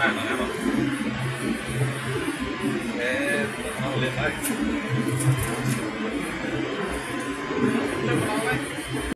มากหน่อยนะบอกเอาเลยไป